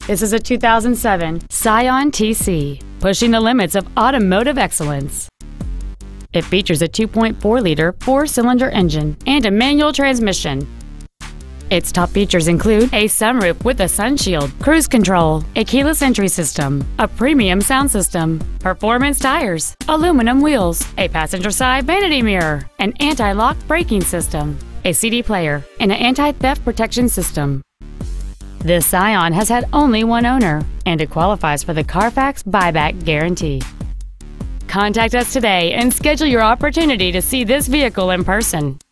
This is a 2007 Scion TC, pushing the limits of automotive excellence. It features a 2.4-liter four-cylinder engine and a manual transmission. Its top features include a sunroof with a sunshield, cruise control, a keyless entry system, a premium sound system, performance tires, aluminum wheels, a passenger side vanity mirror, an anti-lock braking system, a CD player, and an anti-theft protection system. This Scion has had only one owner, and it qualifies for the Carfax buyback guarantee. Contact us today and schedule your opportunity to see this vehicle in person.